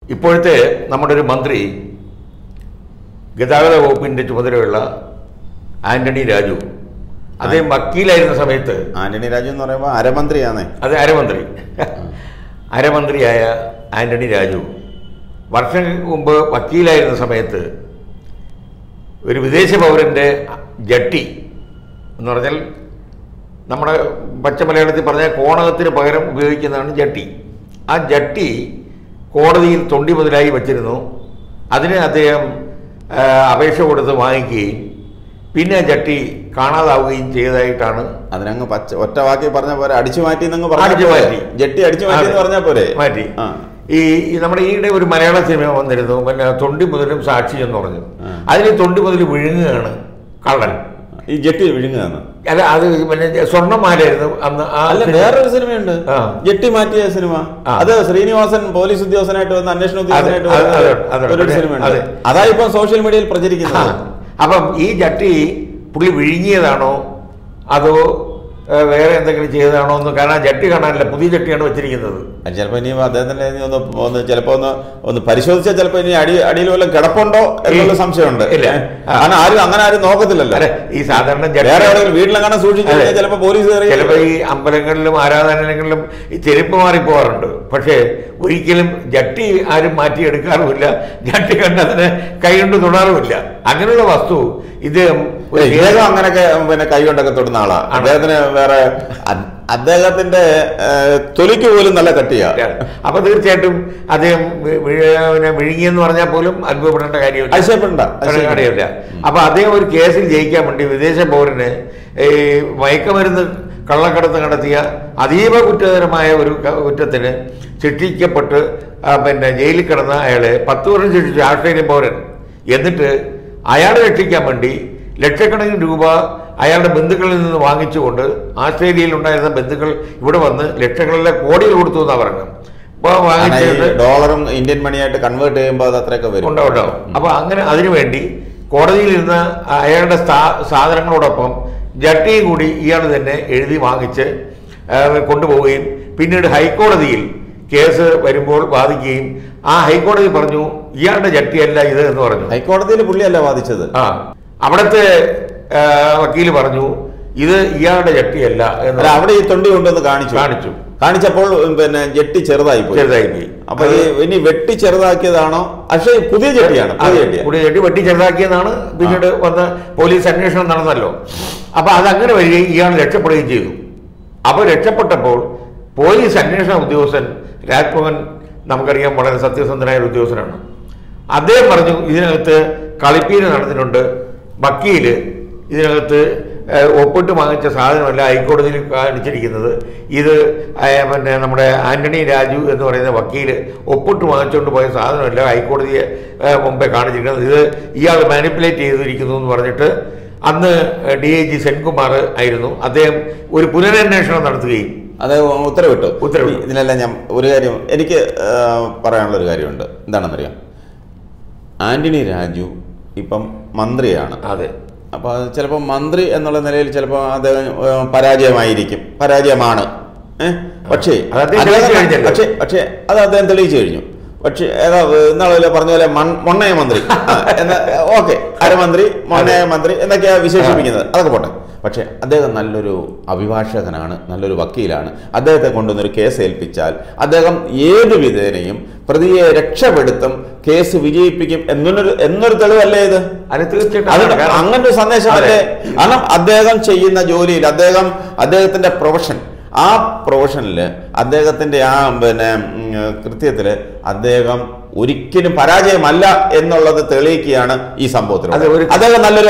ഇപ്പോഴത്തെ നമ്മുടെ ഒരു മന്ത്രി ഗതാഗത വകുപ്പിൻ്റെ ചുമതലയുള്ള ആന്റണി രാജു, അദ്ദേഹം വക്കീലായിരുന്ന സമയത്ത്, ആന്റണി രാജു എന്ന് പറയുമ്പോൾ അരമന്ത്രിയാണേ, അതെ അരമന്ത്രിയായ ആന്റണി രാജു വർഷങ്ങൾക്ക് മുമ്പ് വക്കീലായിരുന്ന സമയത്ത് ഒരു വിദേശ പൗരൻ്റെ ജട്ടി എന്ന് പറഞ്ഞാൽ നമ്മുടെ പച്ച മലയാളത്തിൽ പറഞ്ഞാൽ കോണകത്തിന് പകരം ഉപയോഗിക്കുന്നതാണ് ജട്ടി. ആ ജട്ടി കോടതിയിൽ തൊണ്ടി മുതലായി വച്ചിരുന്നു. അതിന് അദ്ദേഹം അപേക്ഷ കൊടുത്ത് വാങ്ങിക്കുകയും പിന്നെ ജട്ടി കാണാതാവുകയും ചെയ്തതായിട്ടാണ്. അതിനങ്ങ് ഒറ്റ വാക്കി പറഞ്ഞ പോലെ അടിച്ചു മാറ്റി മാറ്റി, ജട്ടി അടിച്ചു മാറ്റി എന്ന് പറഞ്ഞാൽ പോലെ മാറ്റി. ഈ നമ്മുടെ ഈയിടെ ഒരു മലയാള സിനിമ വന്നിരുന്നു, പിന്നെ തൊണ്ടി മുതലും സാക്ഷി എന്ന് പറഞ്ഞു. അതിൽ തൊണ്ടി മുതൽ വിഴുങ്ങുകയാണ് കള്ളൻ, ഈ ജട്ടി വിഴുങ്ങുകയാണ്. അല്ല, അത് പിന്നെ സ്വർണ്ണമാലായിരുന്നു അന്ന്. അല്ല, വേറൊരു സിനിമയുണ്ട് ജട്ടി മാറ്റിയ സിനിമ, അത് ശ്രീനിവാസൻ പോലീസ് ഉദ്യോഗസ്ഥനായിട്ട് വന്ന് അന്വേഷണ ഉദ്യോഗസ്ഥനായിട്ട് സിനിമയുണ്ട്. അതാ ഇപ്പം സോഷ്യൽ മീഡിയയിൽ പ്രചരിക്കുന്നത്. അപ്പം ഈ ജട്ടി പുള്ളി വിഴുങ്ങിയതാണോ അതോ വേറെ എന്തെങ്കിലും ചെയ്തതാണോ എന്ന്, കാരണം ജട്ടി കാണാനില്ല, പുതിയ ജട്ടിയാണ് വെച്ചിരിക്കുന്നത്. ചിലപ്പോൾ ഇനി അദ്ദേഹത്തിന്റെ ചിലപ്പോൾ ഒന്ന് പരിശോധിച്ചാൽ ചിലപ്പോൾ ഇനി അടിയിൽ വല്ലതും കിടപ്പുണ്ടോ എന്നുള്ള സംശയമുണ്ട്. ഇല്ല, അങ്ങനെ ആരും നോക്കത്തില്ലല്ലോ. ഈ സാധാരണ വീട്ടിലെങ്ങനെ സൂക്ഷിച്ചു ചിലപ്പോൾ പോലീസ് ചിലപ്പോൾ ഈ അമ്പലങ്ങളിലും ആരാധനാലയങ്ങളിലും ഈ ചെരുപ്പ് മാറിപ്പോവാറുണ്ട്. പക്ഷേ ഒരിക്കലും ജട്ടി ആരും മാറ്റിയെടുക്കാറുമില്ല, ജട്ടി കണ്ടതിന് കൈകൊണ്ട് തൊടാറുമില്ല. അങ്ങനെയുള്ള വസ്തു ഇദ്ദേഹം അങ്ങനെയൊക്കെ പിന്നെ കൈകൊണ്ടൊക്കെ തൊടുന്ന ആളാണ്. അദ്ദേഹത്തിന് വേറെ അദ്ദേഹത്തിന്റെ തൊലിക്ക് പോലും നല്ല കട്ടിയാണ്. അപ്പൊ തീർച്ചയായിട്ടും അദ്ദേഹം വിഴുങ്ങിയെന്ന് പറഞ്ഞാൽ പോലും അത്ഭുതപ്പെടേണ്ട കാര്യമില്ല. അപ്പൊ അദ്ദേഹം ഒരു കേസിൽ ജയിക്കാൻ വേണ്ടി വിദേശ പൗരന് ഈ മയക്കുമരുന്ന് കള്ളക്കടത്ത് നടത്തിയ അതീവ കുറ്റകരമായ ഒരു കുറ്റത്തിന് ശിക്ഷിക്കപ്പെട്ട് പിന്നെ ജയിലിൽ കിടന്ന അയാളെ 10 വർഷം ശിക്ഷിച്ചു, ആസ്ട്രേലിയൻ പൗരൻ. എന്നിട്ട് അയാളെ രക്ഷിക്കാൻ വേണ്ടി ലക്ഷക്കണക്കിന് രൂപ അയാളുടെ ബന്ധുക്കളിൽ നിന്ന് വാങ്ങിച്ചുകൊണ്ട് ആസ്ട്രേലിയയിൽ ഉണ്ടായിരുന്ന ബന്ധുക്കൾ ഇവിടെ വന്ന് ലക്ഷങ്ങളിലെ കോടികൾ കൊടുത്തു എന്നാണ് പറഞ്ഞത്. ഡോളറും ഇന്ത്യൻ മണിയായിട്ട് കൺവേർട്ട് ചെയ്യുമ്പോൾ അത് അത്രയൊക്കെ വരും, ഉണ്ടാവും. അപ്പൊ അങ്ങനെ അതിനുവേണ്ടി കോടതിയിലിരുന്ന അയാളുടെ സാധനങ്ങളോടൊപ്പം ജട്ടിയും കൂടി ഇയാൾ തന്നെ എഴുതി വാങ്ങിച്ച് കൊണ്ടുപോവുകയും പിന്നീട് ഹൈക്കോടതിയിൽ കേസ് വരുമ്പോൾ വാദിക്കുകയും ആ ഹൈക്കോടതി പറഞ്ഞു ഇയാളുടെ ജട്ടിയല്ല ഇത് എന്ന് പറഞ്ഞു. ഹൈക്കോടതിയിൽ പുള്ളിയല്ല വാദിച്ചത്. അവിടുത്തെ വക്കീല് പറഞ്ഞു ഇത് ഇയാളുടെ ജട്ടിയല്ല എന്ന്. അവിടെ ഈ തൊണ്ടി കൊണ്ടുവന്ന് കാണിച്ചപ്പോൾ പിന്നെ ജട്ടി ചെറുതായിപ്പോയി. അപ്പൊ ഇനി വെട്ടി ചെറുതാക്കിയതാണോ? പക്ഷേ പുതിയ ജട്ടിയാണ്, പുതിയ ജട്ടി വെട്ടി ചെറുതാക്കിയതാണ്. പിന്നീട് വന്ന് പോലീസ് അന്വേഷണം നടന്നല്ലോ. അപ്പൊ അതങ്ങനെ വരികയും ഇയാൾ രക്ഷപ്പെടുകയും ചെയ്തു. അപ്പൊ രക്ഷപ്പെട്ടപ്പോൾ പോലീസ് അന്വേഷണ ഉദ്യോഗസ്ഥൻ രാജ്ഭവൻ നമുക്കറിയാം വളരെ സത്യസന്ധനായ ഒരു ഉദ്യോഗസ്ഥനാണ്. അദ്ദേഹം പറഞ്ഞു ഇതിനകത്ത് കളിപ്പീര് നടന്നിട്ടുണ്ട്, വക്കീല് ഇതിനകത്ത് ഒപ്പിട്ട് വാങ്ങിച്ച സാധനമല്ല ഹൈക്കോടതിയിൽ കാണിച്ചിരിക്കുന്നത്, ഇത് പിന്നെ നമ്മുടെ ആന്റണി രാജു എന്ന് പറയുന്ന വക്കീല് ഒപ്പിട്ട് വാങ്ങിച്ചുകൊണ്ട് പോയ സാധനമല്ല ഹൈക്കോടതിയെ മുമ്പേ കാണിച്ചിരിക്കുന്നത്, ഇത് ഇയാൾ മാനിപ്പുലേറ്റ് ചെയ്തിരിക്കുന്നു എന്ന് പറഞ്ഞിട്ട് അന്ന് DIG സെൻകുമാർ ആയിരുന്നു, അദ്ദേഹം ഒരു പുനരന്വേഷണം നടത്തുകയും അത് ഉത്തരവിട്ടു. ഇതിനെല്ലാം ഞാൻ ഒരു കാര്യം എനിക്ക് പറയാനുള്ളൊരു കാര്യമുണ്ട്. എന്താണെന്നറിയാം, ആന്റണി രാജു ഇപ്പം മന്ത്രിയാണ്. അതെ. അപ്പോൾ ചിലപ്പോൾ മന്ത്രി എന്നുള്ള നിലയിൽ ചിലപ്പോൾ അദ്ദേഹം പരാജയമാണ്. പക്ഷേ അത് അദ്ദേഹം തെളിയിച്ചു കഴിഞ്ഞു. പക്ഷേ ഇന്നാളെ പറഞ്ഞ പോലെ മൊണ്ണയ മന്ത്രി ഓക്കെ, അരമന്ത്രി, മൊണ്ണയ മന്ത്രി എന്നൊക്കെയാണ് വിശേഷിപ്പിക്കുന്നത്. അതൊക്കെ പോട്ടെ. പക്ഷേ അദ്ദേഹം നല്ലൊരു അഭിഭാഷകനാണ്, നല്ലൊരു വക്കീലാണ്. അദ്ദേഹത്തെ കൊണ്ടുവന്നൊരു കേസ് ഏൽപ്പിച്ചാൽ അദ്ദേഹം ഏതു വിധേനയും പ്രതിയെ രക്ഷപ്പെടുത്തും, കേസ് വിജയിപ്പിക്കും എന്നൊരു തെളിവല്ലേ ഇത്? അങ്ങനൊരു സന്ദേശമല്ലേ? കാരണം അദ്ദേഹം ചെയ്യുന്ന ജോലിയിൽ അദ്ദേഹത്തിന്റെ പ്രൊഫഷൻ, ആ പ്രൊഫഷനിൽ അദ്ദേഹത്തിന്റെ ആ പിന്നെ കൃത്യത്തിൽ അദ്ദേഹം ഒരിക്കലും പരാജയമല്ല എന്നുള്ളത് തെളിയിക്കുകയാണ് ഈ സംഭവത്തിൽ. അദ്ദേഹം നല്ലൊരു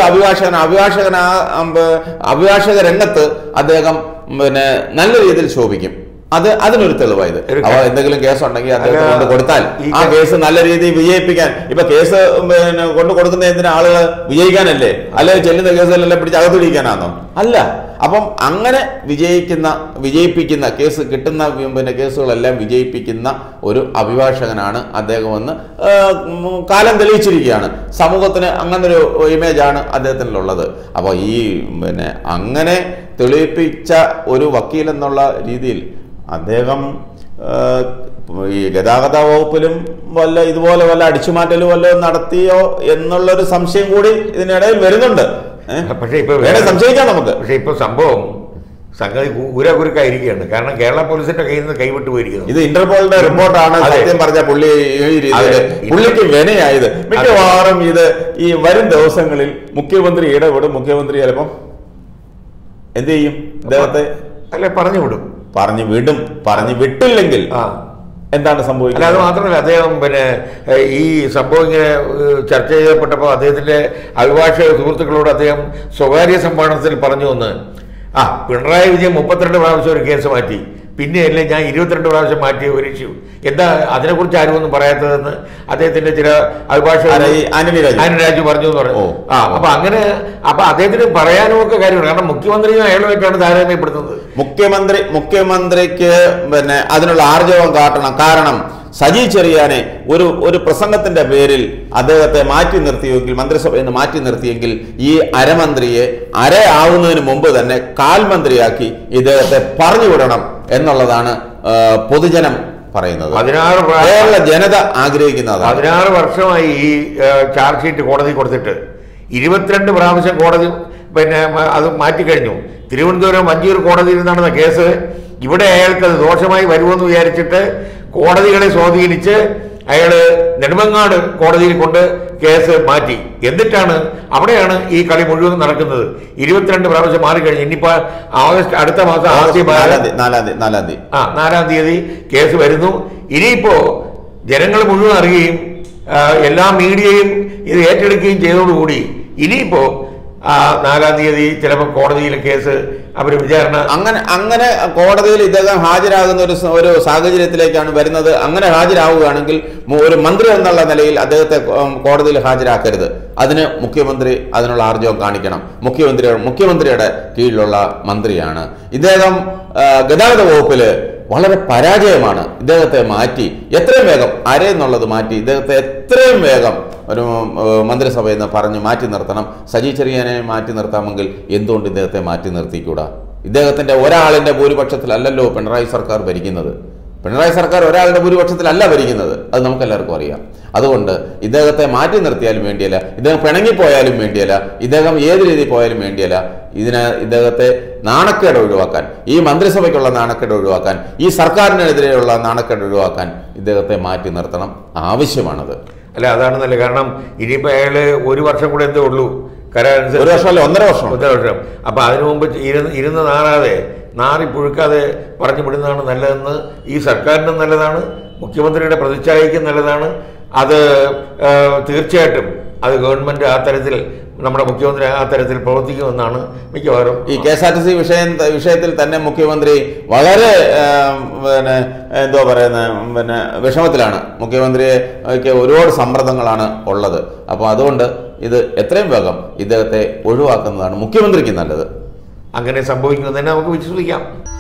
അഭിഭാഷക രംഗത്ത് അദ്ദേഹം പിന്നെ നല്ല രീതിയിൽ ശോഭിക്കും. അതിനൊരു തെളിവായത്. അപ്പോൾ എന്തെങ്കിലും കേസുണ്ടെങ്കിൽ അദ്ദേഹത്തെ കൊണ്ട് കൊടുത്താൽ ആ കേസ് നല്ല രീതിയിൽ വിജയിപ്പിക്കാൻ. ഇപ്പൊ കേസ് പിന്നെ കൊണ്ട് കൊടുക്കുന്ന എന്തിനാ? ആളുകൾ വിജയിക്കാനല്ലേ, അല്ലെങ്കിൽ ചെല്ലുന്ന കേസുകളെല്ലാം പിടിച്ച് അകത്തുപിടിക്കാനാണോ? അല്ല. അപ്പം അങ്ങനെ വിജയിപ്പിക്കുന്ന കേസ് കിട്ടുന്ന പിന്നെ കേസുകളെല്ലാം വിജയിപ്പിക്കുന്ന ഒരു അഭിഭാഷകനാണ് അദ്ദേഹമെന്ന് കാലം തെളിയിച്ചിരിക്കുകയാണ്. സമൂഹത്തിന് അങ്ങനൊരു ഇമേജാണ് അദ്ദേഹത്തിനുള്ളത്. അപ്പോൾ ഈ പിന്നെ അങ്ങനെ തെളിയിപ്പിച്ച ഒരു വക്കീൽ എന്നുള്ള രീതിയിൽ അദ്ദേഹം ഈ ഗതാഗത വകുപ്പിലും വല്ല ഇതുപോലെ വല്ല അടിച്ചുമാറ്റലും വല്ലതും നടത്തിയോ എന്നുള്ളൊരു സംശയം കൂടി ഇതിനിടയിൽ വരുന്നുണ്ട്. പക്ഷേ ഇപ്പൊ സംശയിക്കാം നമുക്ക്. പക്ഷെ ഇപ്പൊ സംഭവം സംഗതി കുരുക്കായിരിക്കുകയാണ്. കാരണം കേരള പോലീസിന്റെ കയ്യിൽ നിന്ന് കൈവിട്ടു പോയിരിക്കുന്നു. ഇത് ഇന്റർപോളിന്റെ റിപ്പോർട്ടാണ്. സത്യം പറഞ്ഞ പുള്ളിക്ക് വിനയായത്. മിക്കവാറും ഇത് ഈ വരും ദിവസങ്ങളിൽ മുഖ്യമന്ത്രി ഇടപെടും. മുഖ്യമന്ത്രി ചിലപ്പം എന്ത് ചെയ്യും? ഇദ്ദേഹത്തെ അല്ലെ പറഞ്ഞു വിടും. പറഞ്ഞു വിട്ടില്ലെങ്കിൽ എന്താണ് സംഭവിക്കുന്നത്? അത് മാത്രമല്ല, അദ്ദേഹം ഈ സംഭവം ഇങ്ങനെ ചർച്ച ചെയ്യപ്പെട്ടപ്പോൾ അദ്ദേഹത്തിന്റെ അഭിഭാഷക സുഹൃത്തുക്കളോട് അദ്ദേഹം സ്വകാര്യ സംഭാഷണത്തിൽ പറഞ്ഞു എന്ന്, പിണറായി വിജയൻ 32 പ്രാവശ്യം ഒരു കേസ് മാറ്റി, പിന്നെയല്ലേ ഞാൻ 22 പ്രാവശ്യം മാറ്റിയ ഒരു ഇഷ്യൂ, എന്താ അതിനെക്കുറിച്ച് ആരും ഒന്നും പറയാത്തതെന്ന് അദ്ദേഹത്തിന്റെ ചില അഭിഭാഷകർ ആനിരാജു പറഞ്ഞു എന്ന് പറഞ്ഞു. അപ്പൊ അദ്ദേഹത്തിന് പറയാനും ഒക്കെ കാര്യമാണ്. കാരണം മുഖ്യമന്ത്രിയും അയാളുമായിട്ടാണ് താരതമ്യപ്പെടുത്തുന്നത്. മുഖ്യമന്ത്രിക്ക് അതിനുള്ള ആർജവം കാട്ടണം. കാരണം സജി ചെറിയാനെ ഒരു പ്രസംഗത്തിന്റെ പേരിൽ അദ്ദേഹത്തെ മാറ്റി നിർത്തിയെങ്കിൽ, മന്ത്രിസഭയിൽ നിന്ന് മാറ്റി നിർത്തിയെങ്കിൽ, ഈ അരമന്ത്രിയെ ആവുന്നതിന് മുമ്പ് തന്നെ കാൽമന്ത്രിയാക്കി ഇദ്ദേഹത്തെ പറഞ്ഞുവിടണം എന്നുള്ളതാണ് പൊതുജനം പറയുന്നത്. കേരള ജനത ആഗ്രഹിക്കുന്നത്. 16 വർഷമായി ഈ ചാർജ് ഷീറ്റ് കോടതി കൊടുത്തിട്ട് 22 പ്രാവശ്യം കോടതി അത് മാറ്റിക്കഴിഞ്ഞു. തിരുവനന്തപുരം മഞ്ചൂർ കോടതിയിൽ നടന്ന കേസ് ഇവിടെ അയാൾക്കത് ദോഷമായി വരുമെന്ന് വിചാരിച്ചിട്ട് കോടതികളെ സ്വാധീനിച്ച് അയാള് നെടുമങ്ങാട് കോടതിയിൽ കൊണ്ട് കേസ് മാറ്റി. എന്നിട്ടാണ് അവിടെയാണ് ഈ കളി മുഴുവൻ നടക്കുന്നത്. 22 പ്രാവശ്യം മാറിക്കഴിഞ്ഞു. ഇനിയിപ്പോ ഓഗസ്റ്റ് അടുത്ത മാസം 4-ാം തീയതി കേസ് വരുന്നു. ഇനിയിപ്പോ ജനങ്ങൾ മുഴുവൻ അറിയുകയും എല്ലാ മീഡിയയും ഇത് ഏറ്റെടുക്കുകയും ചെയ്തതോടുകൂടി ഇനിയിപ്പോ 4-ാം തീയതി ചിലപ്പോൾ കോടതിയിൽ കേസ് അവർ വിചാരണ അങ്ങനെ കോടതിയിൽ ഇദ്ദേഹം ഹാജരാകുന്ന ഒരു സാഹചര്യത്തിലേക്കാണ് വരുന്നത്. അങ്ങനെ ഹാജരാവുകയാണെങ്കിൽ ഒരു മന്ത്രി എന്നുള്ള നിലയിൽ അദ്ദേഹത്തെ കോടതിയിൽ ഹാജരാക്കരുത്. അതിന് മുഖ്യമന്ത്രി അതിനുള്ള ആർജവം കാണിക്കണം. മുഖ്യമന്ത്രിയുടെ കീഴിലുള്ള മന്ത്രിയാണ് ഇദ്ദേഹം. ഗതാഗത വകുപ്പില് വളരെ പരാജയമാണ്. ഇദ്ദേഹത്തെ മാറ്റി എത്രയും വേഗം എന്നുള്ളത് മാറ്റി ഇദ്ദേഹത്തെ എത്രയും വേഗം ഒരു മന്ത്രിസഭയിൽ നിന്ന് പറഞ്ഞ് മാറ്റി നിർത്തണം. സജി ചെറിയാനെ മാറ്റി നിർത്താമെങ്കിൽ എന്തുകൊണ്ട് ഇദ്ദേഹത്തെ മാറ്റി നിർത്തിക്കൂടാ? ഇദ്ദേഹത്തിന്റെ ഒരാളിന്റെ ഭൂരിപക്ഷത്തിലല്ലല്ലോ പിണറായി സർക്കാർ ഭരിക്കുന്നത്. പിണറായി സർക്കാർ ഒരാളുടെ ഭൂരിപക്ഷത്തിലല്ല ഭരിക്കുന്നത്. അത് നമുക്കെല്ലാവർക്കും അറിയാം. അതുകൊണ്ട് ഇദ്ദേഹത്തെ മാറ്റി നിർത്തിയാലും വേണ്ടിയല്ല, ഇദ്ദേഹം പിണങ്ങിപ്പോയാലും വേണ്ടിയല്ല, ഇദ്ദേഹം ഏത് രീതിയിൽ പോയാലും വേണ്ടിയല്ല. ഇദ്ദേഹത്തെ നാണക്കേട് ഒഴിവാക്കാൻ, ഈ മന്ത്രിസഭയ്ക്കുള്ള നാണക്കേട് ഒഴിവാക്കാൻ, ഈ സർക്കാരിനെതിരെയുള്ള നാണക്കേട് ഒഴിവാക്കാൻ ഇദ്ദേഹത്തെ മാറ്റി നിർത്തണം. ആവശ്യമാണത്. അല്ല, അതാണ് നല്ല. കാരണം ഇനിയിപ്പോൾ അയാൾ 1 വർഷം കൂടെ എന്തേ ഉള്ളൂ. ഒരു വർഷമല്ല, 1.5 വർഷം. അപ്പൊ അതിനു മുമ്പ് ഇരുന്ന് നാറി പുഴുക്കാതെ പറഞ്ഞു വിടുന്നതാണ് നല്ലതെന്ന് ഈ സർക്കാരിനും നല്ലതാണ്, മുഖ്യമന്ത്രിയുടെ പ്രതിച്ഛായയ്ക്കും നല്ലതാണ്. അത് തീർച്ചയായിട്ടും അത് ഗവൺമെന്റ് ആ തരത്തിൽ, നമ്മുടെ മുഖ്യമന്ത്രി ആ തരത്തിൽ പ്രവർത്തിക്കുമെന്നാണ് മിക്കവാറും. ഈ KSRTC വിഷയത്തിൽ തന്നെ മുഖ്യമന്ത്രി വളരെ എന്തോ പറയുന്ന വിഷമത്തിലാണ്. മുഖ്യമന്ത്രിക്ക് ഒരുപാട് സമ്മർദ്ദങ്ങളാണ് ഉള്ളത്. അപ്പോൾ അതുകൊണ്ട് ഇത് എത്രയും വേഗം ഇദ്ദേഹത്തെ ഒഴിവാക്കുന്നതാണ് മുഖ്യമന്ത്രിക്ക് നല്ലത്. അങ്ങനെ സംഭവിക്കുമെന്ന് തന്നെ നമുക്ക് വിശ്വസിക്കാം.